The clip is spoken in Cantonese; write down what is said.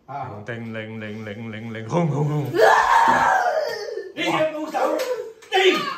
叮鈴鈴鈴鈴鈴，轟轟轟！ 你要冇手，叮！